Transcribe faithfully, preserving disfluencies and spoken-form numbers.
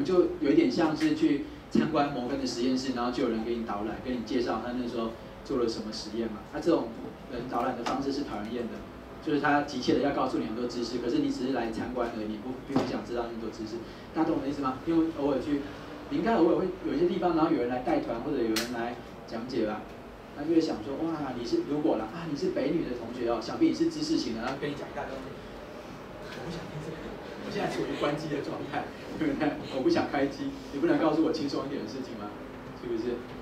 就有一点像是去参观摩根的实验室，然后就有人给你导览，跟你介绍他那时候做了什么实验嘛。他这种人导览的方式是讨人厌的，就是他急切的要告诉你很多知识，可是你只是来参观而已，你不并不想知道那么多知识。大家懂我的意思吗？因为偶尔去，你应该偶尔会有一些地方，然后有人来带团或者有人来讲解吧。他就会想说，哇，你是如果啦啊，你是北女的同学哦，想必你是知识型的，然后跟你讲一大堆。我不想听这个，我现在处于关机的状态，对不对？我不想开机，你不能告诉我轻松一点的事情吗？是不是？